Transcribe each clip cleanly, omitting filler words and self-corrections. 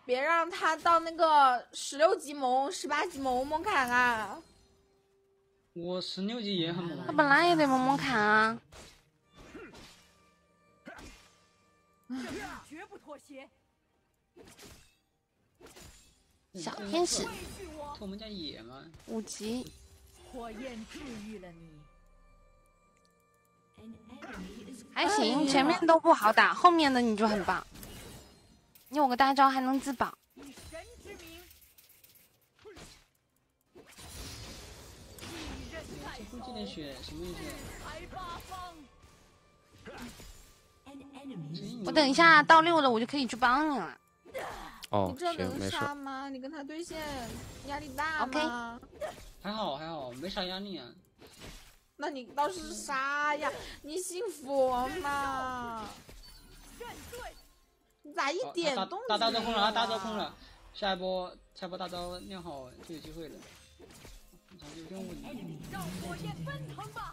别让他到那个16级萌、18级萌砍啊！ 我16级也很猛。 他本来也得萌砍啊。 绝不妥协。 小天使， 偷我们家野吗 ？5级。 火焰治愈了你。 还行，前面都不好打，后面的你就很棒。你有个大招还能自保。 以神之名。 这估计的血什么意思？ 我等一下到6了，我就可以去帮你了。 哦， 你这能行，没事。 杀吗？你跟他对线压力大吗？ 还好，没啥压力啊。 那你倒是杀呀！你信佛吗？你咋一点动静？ 大招空了，大招空了，下一波大招练好就有机会了。有任务你。 让火焰奔腾吧！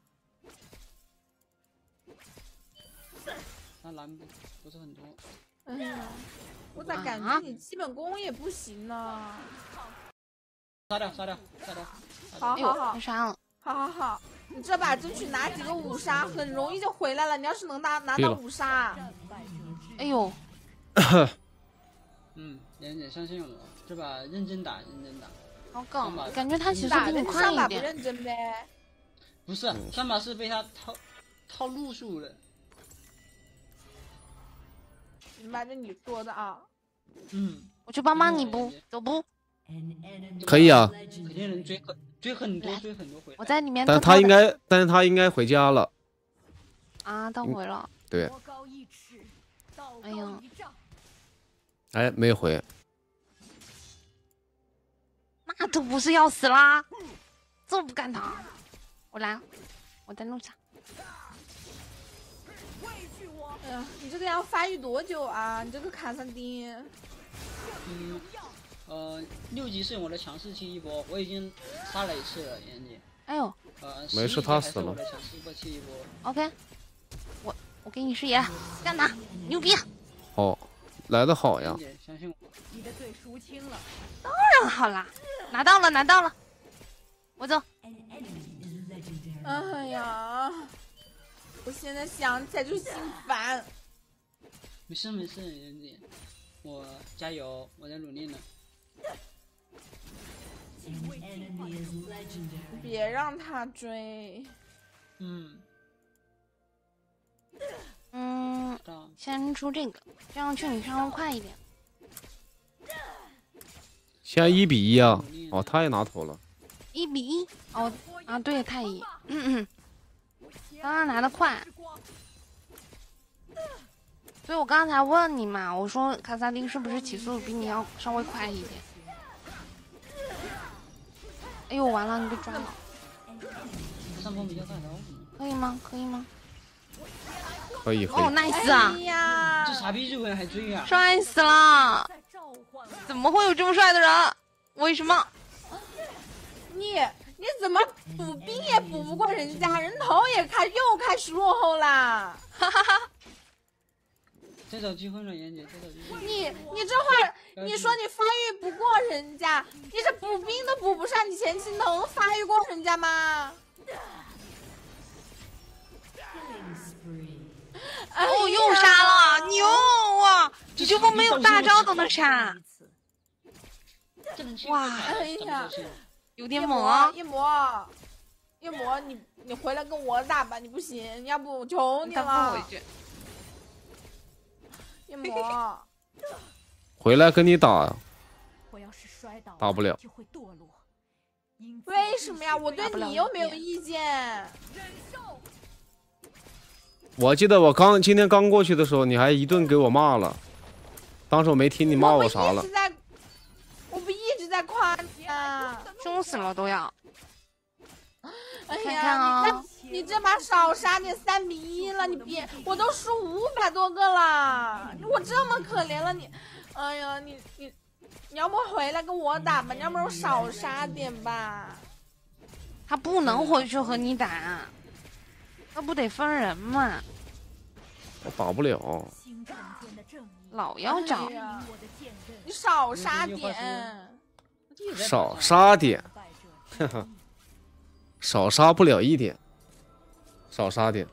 那蓝不是很多。 哎呀，我咋感觉你基本功也不行呢？ 杀掉！ 好， 被杀了。 好，你这把争取拿几个5杀，很容易就回来了。你要是能拿到5杀， 哎呦， 妍姐相信我，这把认真打。 好梗，感觉他其实比你快一点。 上把不认真呗？ 不是，上把是被他套路数了。 明白，这你说的啊。 我去帮你不？走不？ 可以啊。 肯定能追很多回来。 我在里面。 但是他应该回家了。 啊，到回了。 对。 哎呀。 哎，没回。 那都不是要死啦，这不干他。我来了，我在路上。 哎呀，你这个要发育多久啊？你这个卡萨丁。 6级是我的强势期一波，我已经杀了1次了，妍姐。 哎呦， 没事，他死了。 强势期一波。 OK， 我给你视野，干他，牛逼！ 哦，来的好呀。 相信我。 你的罪赎清了。 当然好啦，拿到了，我走。 哎呀，我现在想起来就心烦。 没事，妍姐，我加油，我在努力呢。 别让他追。 先出这个，这样去你稍微快一点。 现在1比1啊！哦，他也拿头了。 1比1哦啊，对，太乙。刚刚拿的快。 所以我刚才问你嘛，我说卡萨丁是不是起速比你要稍微快一点？哎呦，完了，你被抓了。 上风比较大招。 可以吗？可以吗？ 可以。 哦 ，nice 啊！ 哎呀， 这傻逼日本还追啊！ 帅死了！怎么会有这么帅的人？为什么？ 你怎么补兵也补不过人家，人头也又开始落后啦！哈哈哈。 再找机会了，妍姐，再找机会。 你这会儿你说你发育不过人家，你这补兵都补不上，你前期能发育过人家吗？ 哦，又杀了，牛啊！你这波没有大招都能杀。哇， 哎呀， 有点猛啊！ 夜魔，你回来跟我打吧，你不行，要不我求你了。 夜魔， 回来跟你打，打不了。 为什么呀？我对你又没有意见。 我记得我今天刚过去的时候，你还一顿给我骂了，当时我没听你骂我啥了。 我不一直在夸你啊， 凶死了都要。 哎呀，你这把少杀点3比1了，你别，我都输500多个了，我这么可怜了你，哎呀，你要不回来跟我打吧，你要不然少杀点吧。 他不能回去和你打，那不得分人吗？ 我打不了。 星辰间的正义， 老要找哎，呀我的剑刃， 你少杀有话点。 少杀点， 败者之一少杀不了一点，少杀点。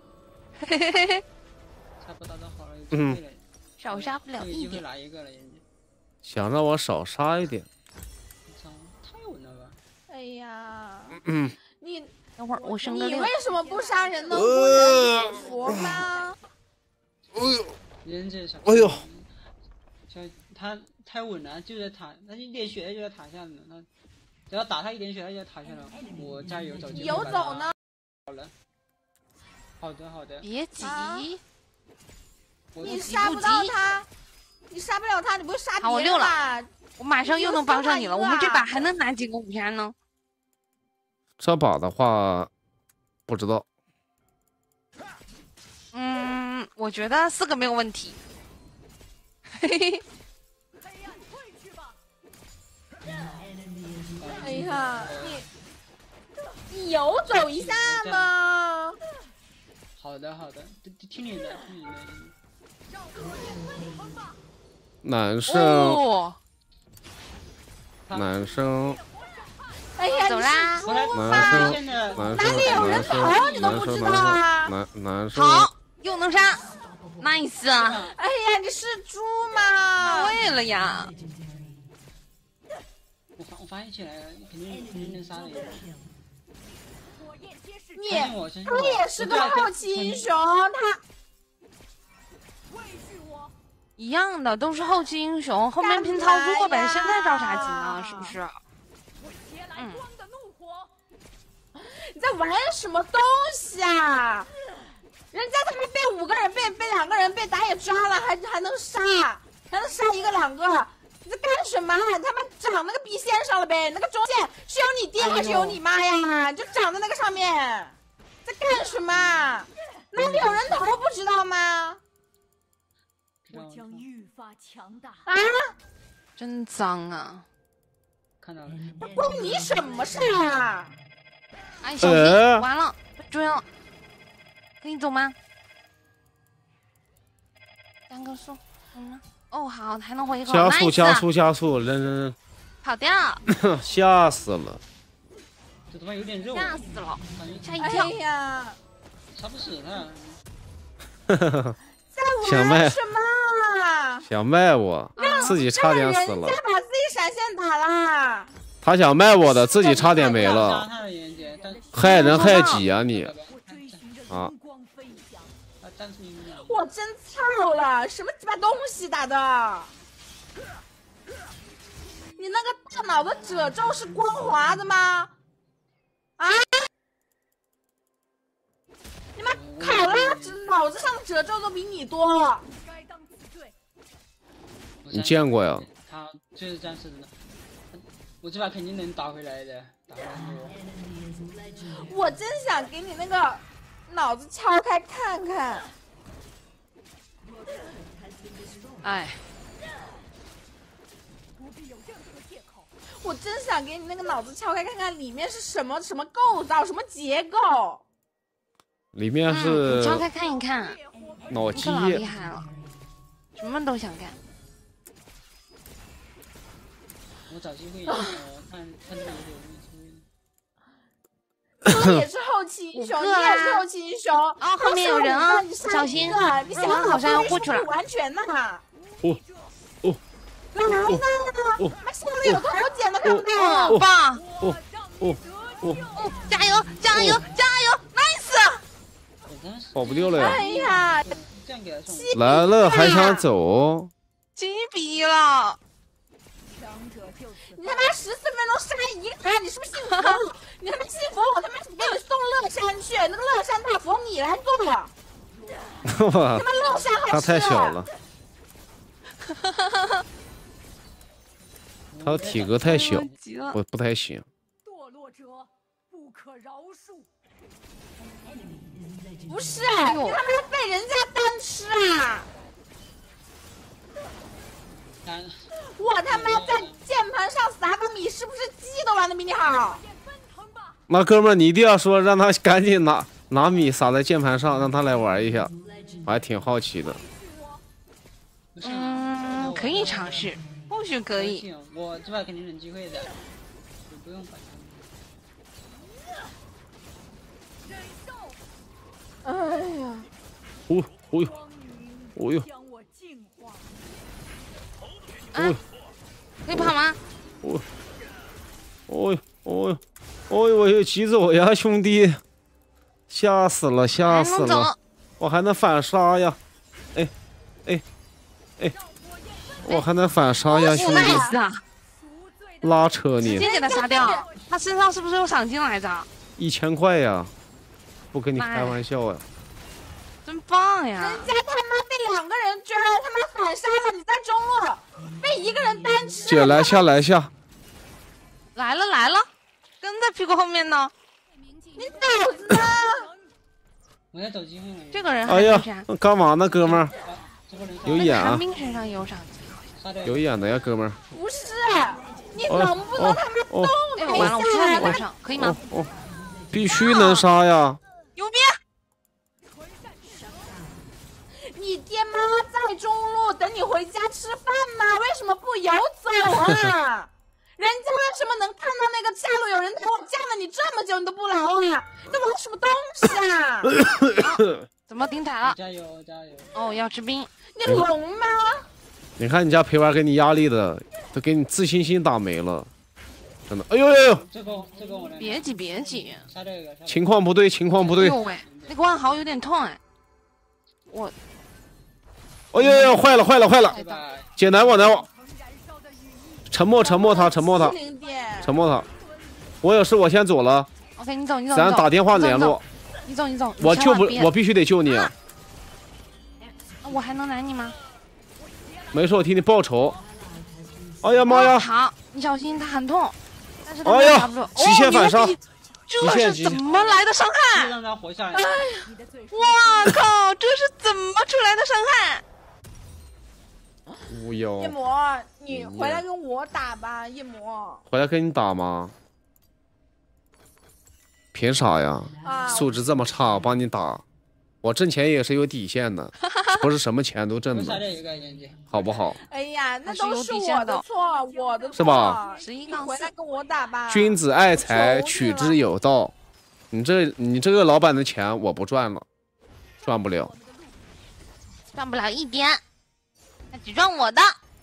下波大招好了，有机会了， 少杀不了有机会一点。 拿一个了，人家。 想让我少杀一点。 操，太稳了吧！ 哎呀， 嗯， 你等会儿我升个六你为。什么不杀人呢？不人佛吗？ 人这小， 哎呦， 小他太稳了，就在塔，他一点血就在塔下呢，他只要打他一点血，他就在塔下了。我加油，走机会游把他走呢？ 好了，好的好的， 别急， 啊我你杀不到他，你杀不了他，你不会杀好我别人溜了吧？ 我马上又能帮上你了。 你又送他一个我们这把还能拿几个5杀呢？ 这把的话不知道。 我觉得4个没有问题。嘿嘿， 黑暗退去吧！ 哎呀，你游走一下嘛。 好的好的，听你的听你的。 让火焰奔腾吧！ 男生， 哦， 男生， 哎呀，你走啦是猪来吗？ 男生， 现在男哪里有人生， 头你都不知道啊男生， 好，又能杀，nice 啊！ 哎呀，你是猪吗？ 对了呀， 我发现起来了，肯定能杀的。 火焰揭示你相信我，相信他我。 也是个后期英雄，他畏惧我， 一样的，都是后期英雄，后面拼操作呗。现在着啥急呢？是不是？ 我携来光的怒火。 你在玩什么东西啊？人家他们被5个人被2个人被打野抓了，还能杀，还能杀1个2个，你在干什么？他们长那个 B 线上了呗，那个中线是有你爹还是有你妈呀？就长在那个上面，在干什么？哪里有人头不知道吗？ 我将愈发强大。 啊， 真脏啊！ 看到了， 关你什么事啊？ 哎，小心，完了，被追了，可以走吗？单个速，哦，好，还能回一口， 加速 nice 加速加速，人跑掉， 吓死了。 这他妈有点肉， 吓死了， 感觉吓一跳哎。呀， 杀不死他。 在玩什么啊？ 想卖我，自己差点死了人家。把自己闪现打了。 他想卖我的，自己差点没杀了， 他的人家，但害人害己啊你！ 我追寻着啊灵光飞翔。 他战术赢了。 我真操了，什么鸡巴东西打的？你那个大脑的褶皱是光滑的吗？啊？你妈考拉脑子上的褶皱都比你多。 该当此罪。 你见过呀？ 他就是战士的，我这把肯定能打回来的，打回来我。 我真想给你那个脑子敲开看看。 哎， 不必有任何借口。 我真想给你那个脑子敲开看看，里面是什么构造，什么结构。 里面你是敲开看一看， 脑机你可，老厉害了，什么都想干。 我找机会，看这个有你也是后期英雄，你也是后期英雄。 哦后面有人啊你杀小心你想好像要过去了完全呐。 哦哦来呢？妈心里有头剪都看不到。 哦，棒！ 哦哦哦， 加油加油加油！nice！ 跑不掉了呀！ 哎呀， 这样给他送。 来了还想走？ 鸡逼了！ 强者就此你他妈14分钟杀一个人，你是不是幸福？你他妈幸福，我他妈给你送乐山去，那个乐山大佛你来做。 哇他，妈乐山好吃。 他太小了，他体格太小， 急了， 不太行。 堕落者不可饶恕。 不是， 哎呦你他妈被人家单吃啊！ 单我他妈在键盘上撒个米，是不是鸡都玩的比你好？ 也奔腾吧！ 那哥们儿，你一定要说让他赶紧拿米撒在键盘上，让他来玩一下。 我还挺好奇的。 可以尝试，或许可以。 我这把肯定有机会的，就不用反哎呀， 哦哟，哦哟， 啊，可以跑吗？ 哦哟，哦哟，我又急走呀，兄弟，吓死了，吓死了，我还能反杀呀，哎，我还能反杀呀，兄弟，拉扯你， 直接给他杀掉，他身上是不是有赏金来着 ？1000块呀，不跟你开玩笑呀。 真棒呀！ 人家他妈被2个人追了，他妈反杀了，你在中路被1个人单吃。 姐来下， 来了，跟在屁股后面呢。 你脑子呢？ 我要走机会了。 这个人哎呀，干嘛呢，哥们儿？有眼啊！ 寒冰身上有赏金， 有眼的呀，哥们儿。 不是，你能不能他妈动？ 哎，完了，我出在脸上，可以吗？ 必须能杀呀！ 牛逼！ 你爹妈在中路等你回家吃饭吗？为什么不游走啊？人家为什么能看到那个下路有人等我架了你这么久你都不来啊？这玩什么东西啊？ 怎么顶台了？ 加油加油！ 哦，要吃冰。 你聋吗？ 你看你家陪玩给你压力的，都给你自信心打没了，真的。哎呦呦呦！ 这个我来。 别急。 杀这个。 情况不对。 哎呦喂，那个万豪有点痛哎。我。 哎呦呦，坏了！姐来我，沉默他，我有事我先走了。 OK， 你走， 咱打电话联络。 你走， 我必须得救你。 我还能拦你吗？ 没事，我替你报仇。哎呀妈呀！ 好，你小心，他很痛。但是他哎呀， 不住。 极限反杀！ 这是怎么来的伤害？ 让他活下来。 我靠，这是怎么出来的伤害？ 无忧。 夜魔，你回来跟我打吧，夜魔。 回来跟你打吗？凭啥呀？素质这么差，我帮你打。我挣钱也是有底线的，不是什么钱都挣的，好不好？ 哎呀，那都是我的错，我的错， 是吧？ 你回来跟我打吧。 君子爱财，取之有道。你这个老板的钱我不赚了，赚不了， 赚不了一点，那只赚我的。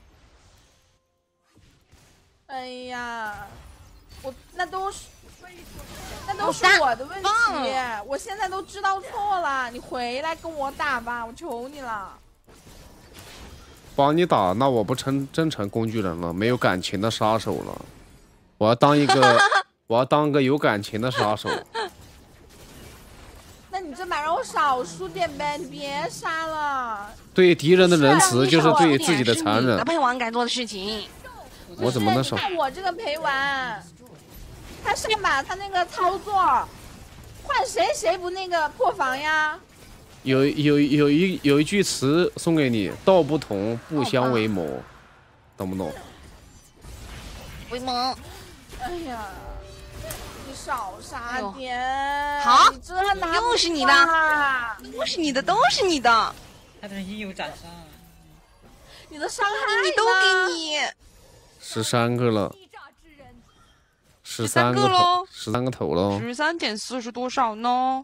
哎呀，那都是我的问题，我现在都知道错了，你回来跟我打吧，我求你了。 帮你打，那我不真成工具人了，没有感情的杀手了。我要当个有感情的杀手。 那你这把让我少输点呗，你别杀了。 对敌人的仁慈就是对自己的残忍。 陪玩该做的事情。 我怎么能少？ 看我这个陪玩。他上把他那个操作，换谁不那个破防呀？ 有一句词送给你：道不同，不相为谋，懂不懂？ 为谋。 哎呀，你少杀点。 好， 你这拿又是你的，都是你的，都是你的。 他的一有斩杀。 你的伤害你都给你。 13个了。13个喽，13个头喽。 13.4是多少呢？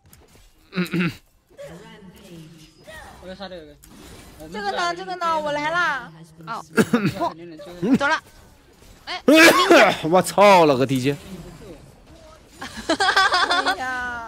我要杀这个。 这个呢，我来啦。 哦，走了。哎， 我操了个地界！ 哎呀！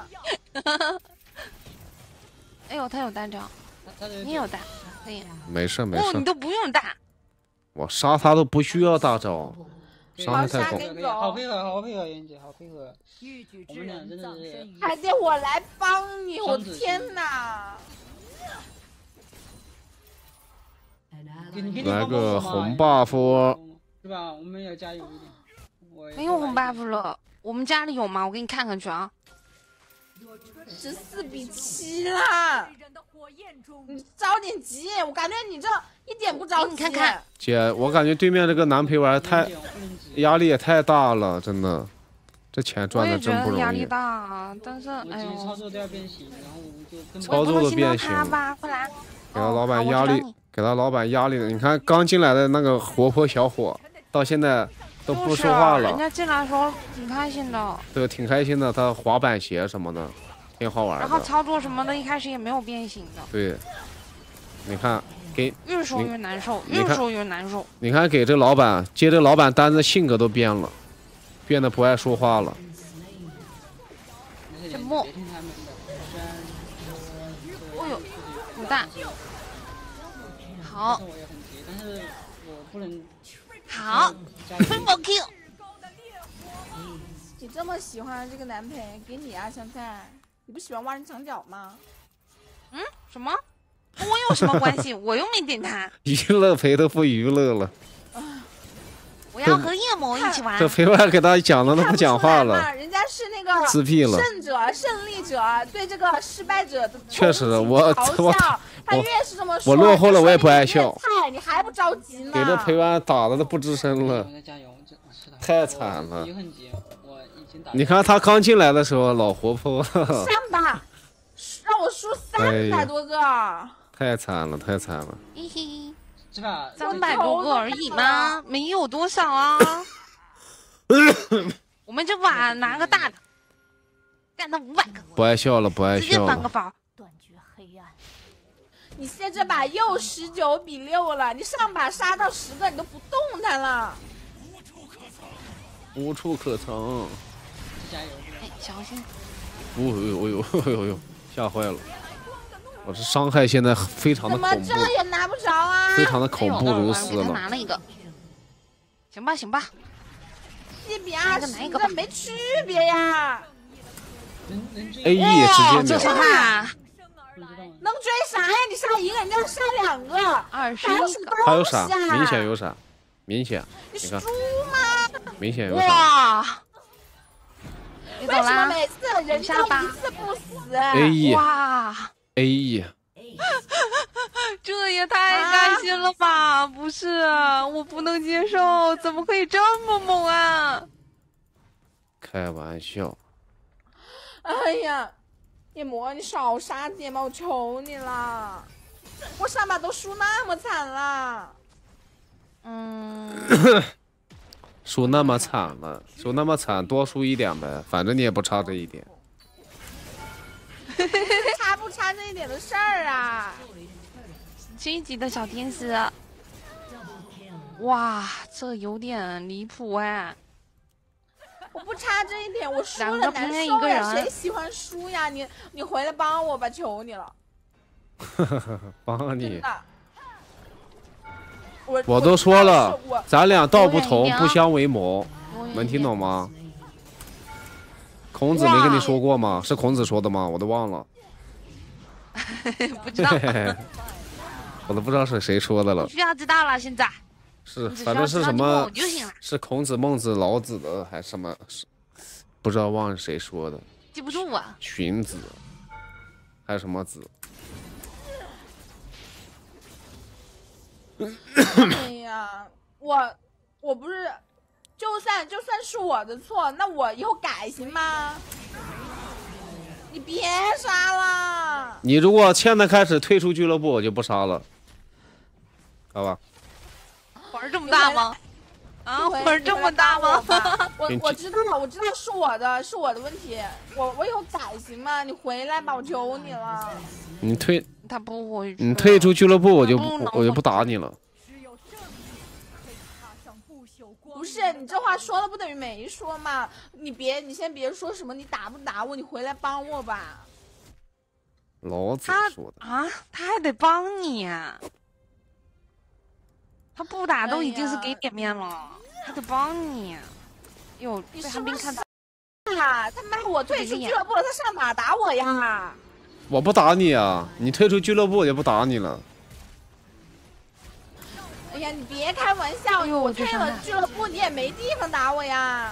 哎呦，他有大招，你有大，可以。 没事。 哦，你都不用大。 我杀他都不需要大招。伤害太高， 好配合，妍姐，好配合。我们俩真的是， 还得我来帮你，我天哪！ 来个红 buff， 是吧？我们要加油一点。 没有红 buff 了，我们家里有吗？我给你看看去啊。 14比7啦！你着点急，我感觉你这一点不着急。 你看看， 姐，我感觉对面这个男陪玩压力也太大了，真的这钱赚的真不容易。我也觉得压力大，但是哎呦， 操作都要变形，然后我就跟操作都变形。给他老板压力，给他老板压力的。你看刚进来的那个活泼小伙，到现在都不说话了。 人家进来的时候挺开心的。 对，挺开心的。他滑板鞋什么的，挺好玩的。 然后操作什么的，一开始也没有变形的。 对，你看给越说越难受，越说越难受。 你看给这老板接这老板单子，性格都变了，变得不爱说话了。 沉默。哦呦，卤蛋。好。好 ，triple kill。 你这么喜欢这个男配，给你啊，香菜。你不喜欢挖人墙角吗？ 嗯？什么？跟我有什么关系？我又没点他。 娱乐陪都不娱乐了。 我要和夜魔一起玩。 这陪伴给他讲了都不讲话了。 人家是那个自闭了。 胜利者对这个失败者的确实，我他越是这么说， 我落后了，我也不爱笑。 菜，你还不着急呢？ 给这陪伴打的都不吱声了，太惨了。你看他刚进来的时候老活泼。 3把，让我输300多个。 太惨了，太惨了。 嘿嘿。 300 多个而已吗？没有多少啊。我们这把拿个大的，干他500个。 不爱笑了，不爱笑了。直接翻个包。 断绝黑暗。 你现在这把又19比6了，你上把杀到10个，你都不动弹了。 无处可藏。 加油！哎，小心！ 哦呦，吓坏了。我这伤害现在非常的恐怖， 怎么这也拿不着啊？ 非常的恐怖如斯了。 拿了一个，行吧 1比20，这没区别呀。 AE 直接秒。 能追啥呀？你杀一个，人家杀2个 ，21个。 他有闪，明显有闪，明显。 你看。 猪吗？ 明显有闪。 哇！ 为什么每次人家一次不死 ？AE。 哇！ AE， 这也太开心了吧！不是，我不能接受，怎么可以这么猛啊？ 开玩笑。 哎呀，夜魔，你少杀点吧，我求你了！我上把都输那么惨了。 输那么惨了，输那么惨，多输一点呗，反正你也不差这一点。 差不差这一点的事儿啊 ！7级的小天使，哇，这有点离谱哎！ 我不差这一点，我输了难受呀，谁喜欢输呀？你回来帮我吧，求你了。 帮你。 我都说了，咱俩道不同，不相为谋，能听懂吗？孔子没跟你说过吗？是孔子说的吗？我都忘了。 不知道。 我都不知道是谁说的了。 需要知道了，现在。 是，反正是什么？是孔子、孟子、老子的，还是什么？不知道忘了谁说的。 记不住啊。 荀子，还有什么子？ 哎呀，我不是。就算是我的错，那我以后改行吗？你别杀了！ 你如果现在开始退出俱乐部，我就不杀了，好吧？ 玩这么大吗？啊，玩这么大吗？ 我知道，我知道是我的问题，我以后改行吗？你回来吧，我求你了。 他不回去。 你退出俱乐部，我就不打你了。 不是你这话说了不等于没说嘛？你先别说什么你打不打我，你回来帮我吧。 老子说的啊，他还得帮你呀。他不打都已经是给脸面了，还得帮你。哟， 你是不是傻啊？他妈我退出俱乐部了，他上哪打我呀？ 我不打你啊，你退出俱乐部我就不打你了。 哎呀，你别开玩笑！我退了俱乐部，你也没地方打我呀！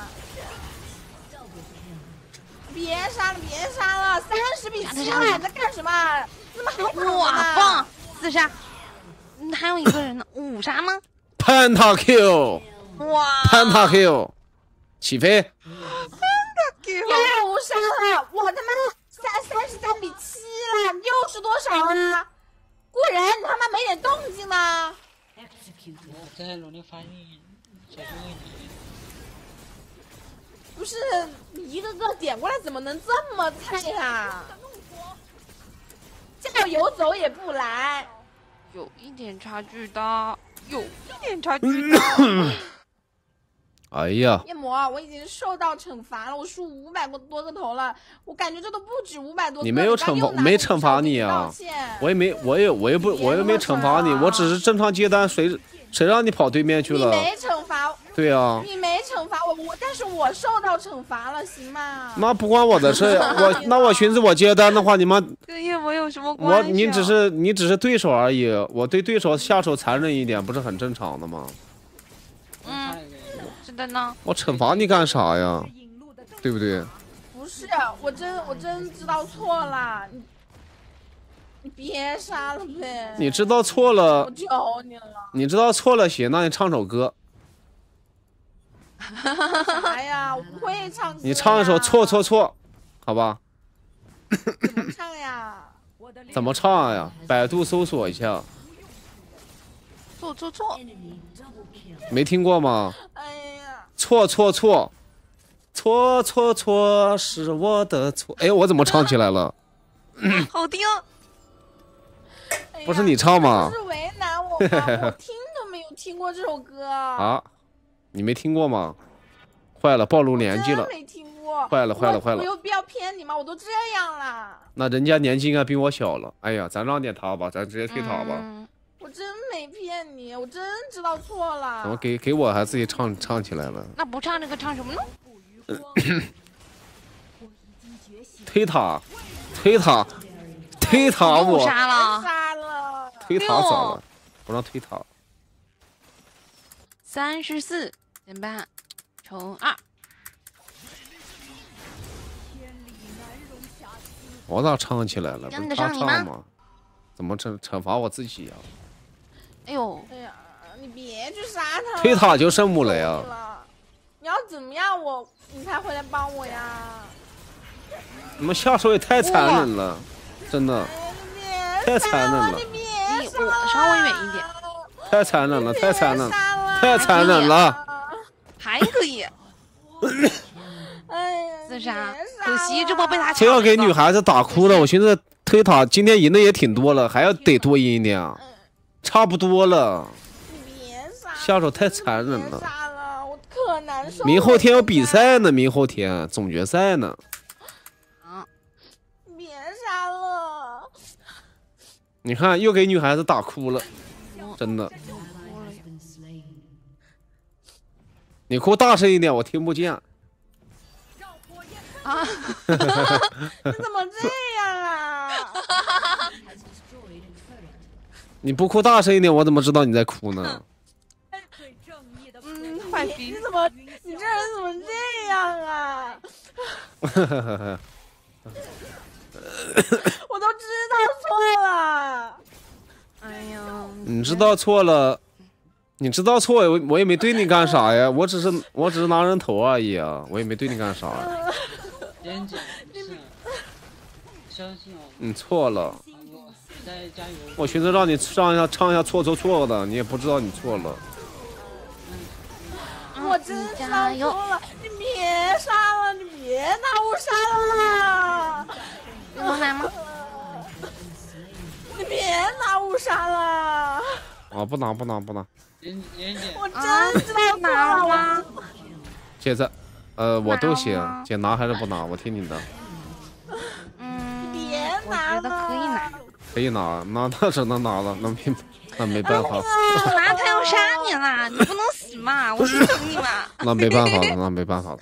别杀了，别杀了！30比7了，你在干什么？怎么还跑哇，棒！4杀，还有一个人呢，5杀吗 ？Penta Kill！ 哇 ！Penta Kill！ 起飞！ Penta 我他妈33比7了，又是多少啊？过人，你他妈没点动静呢？ 我在努力发力，小心一点。 不是你一个个点过来，怎么能这么菜呀？叫游走也不来， 有一点差距的，有一点差距的。 哎呀， 夜魔，我已经受到惩罚了，我输500多个头了，我感觉这都不止500多个。 你没有惩罚，没惩罚你啊！我也没惩罚你，我只是正常接单，谁让你跑对面去了？ 你没惩罚。 对啊， 你没惩罚我，但是我受到惩罚了，行吗？ 那不关我的事，我寻思我接单的话，你们跟夜魔有什么关系？ 你只是对手而已，我对对手下手残忍一点，不是很正常的吗？ 是的呢。 我惩罚你干啥呀？对不对？ 不是，我真知道错了，你别杀了呗。 你知道错了， 我求你了。 你知道错了行，那你唱首歌。 啥呀？我不会唱歌。 你唱一首错错错，好吧？ 怎么唱呀？ 怎么唱呀？百度搜索一下。 错错错， 没听过吗？ 哎呀， 错错错，错错错是我的错。哎，我怎么唱起来了？ 好听。 不是你唱吗？ 不是为难我吗？我听都没有听过这首歌啊。你没听过吗？坏了，暴露年纪了。 没听过。 坏了。 我有必要骗你吗？我都这样了。 那人家年纪应该比我小了。哎呀，咱让点他吧，咱直接推他吧。 我真没骗你，我真知道错了。 怎么给我还自己唱起来了？ 那不唱这个唱什么呢？ 推塔我杀了。 推塔咋了？不让推塔。 34减半乘2。 我咋唱起来了？不是他唱吗？怎么惩罚我自己呀？ 哎呦！ 哎呀，你别去杀他了。 推塔就圣母了呀！ 你要怎么样你才回来帮我呀？ 你们下手也太残忍了，真的，太残忍了。 你别杀我稍微远一点。 太残忍了，太残忍了，太残忍了。 还可以。 哎呀， 自杀，可惜这波被他。 非要给女孩子打哭了，我寻思推塔今天赢的也挺多了，还要得多赢一点啊，差不多了。下手太残忍了。 我可难受了。 明后天有比赛呢，明后天总决赛呢。 别杀了！ 你看，又给女孩子打哭了，真的。你哭大声一点，我听不见。 啊！ 你怎么这样啊？ 你不哭大声一点，我怎么知道你在哭呢？ 坏逼！ 你这人怎么这样啊？我都知道错了。 哎呀！ 你知道错了。你知道错，我也没对你干啥呀，我只是拿人头而已啊，我也没对你干啥呀。 相信我。 你错了。我寻思让你唱一下错错错的，你也不知道你错了。 我真知道错了，你别杀了，你别拿我杀了。 有奶吗？ 你别拿我杀了。 啊，不拿。 我真知道拿了吗？ 姐子，我都行，姐拿还是不拿？我听你的。 别拿了。我觉得可以拿。 可以拿，那只能拿了，那没办法。 拿他要杀你了，你不能死嘛，我心疼你嘛。 那没办法了，那没办法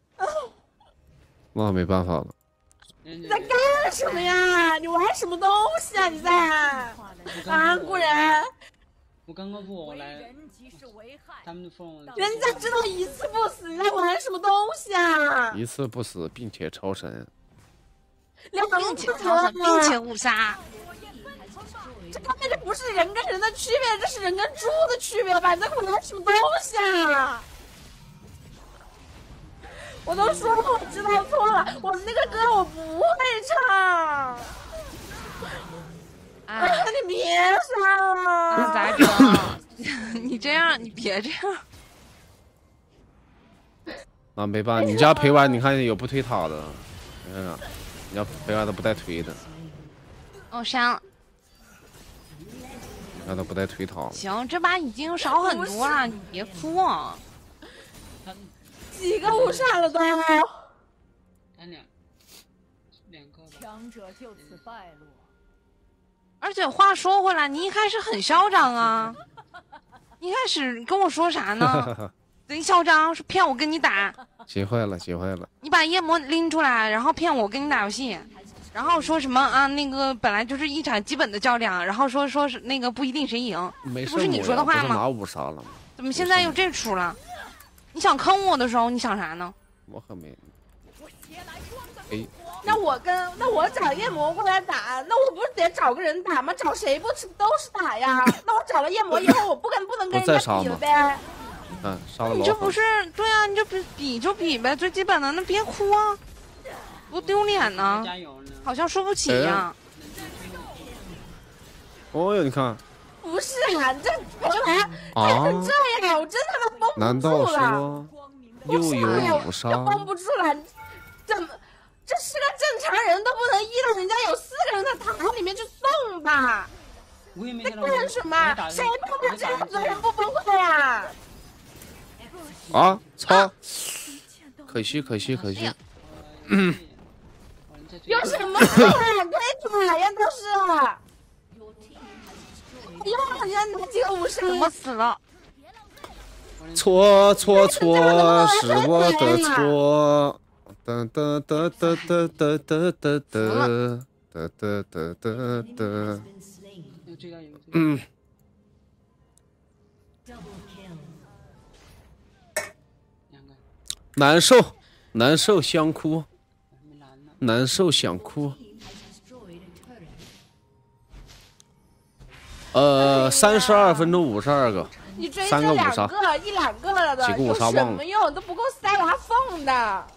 了。 你在干什么呀？你玩什么东西啊？你在啊，故人。 我刚刚不来，他们疯了。 人家知道一次不死，你在玩什么东西啊？ 一次不死，并且超神。 并且超神，并且误杀。 这根本就不是人跟人的区别，这是人跟猪的区别吧？你在玩什么东西啊？ 我都说了我知道错了，我那个歌我不会唱。 啊， 你别唱了。 那咋整？你这样，你别这样。 那没办法，你家陪玩，你看有不推塔的，你看看，你家陪玩的不带推的。 哦，删了。 那都不带推塔。 行，这把已经少很多了，你别哭啊。 几个5闪了都。 咱两个。 强者就此败落。 而且话说回来，你一开始很嚣张啊，一开始跟我说啥呢？贼嚣张，是骗我跟你打。 学会了，学会了。 你把夜魔拎出来，然后骗我跟你打游戏，然后说什么啊？那个本来就是一场基本的较量，然后说是那个不一定谁赢， 这不是你说的话吗？ 拿5杀了吗？ 怎么现在又这出了？你想坑我的时候，你想啥呢？ 我可没。哎。 那我找夜魔过来打，那我不是得找个人打吗？找谁不都是打呀？那我找了夜魔以后，我不能跟人家比了呗。 嗯，杀了老。 你这不是对啊？你这比就比呗，最基本的，那别哭啊，多丢脸呢！好像输不起一样。 哦哟，你看。 不是啊，这回来变成这样，我真他妈绷不住了。 难道说又有5杀？ 绷不住了，怎么？这是个正常人都不能依了，人家有4个人在塔里面去送吧。这干什么？谁碰到这样子人不崩溃啊？ 啊！操！可惜。 有什么可以打呀？都是。又人家拿几个5杀， 我死了。 错，是我的错。哒。难受想哭32分钟52个， 你追这2个1-2个了的，有什么用？都不够塞牙缝的。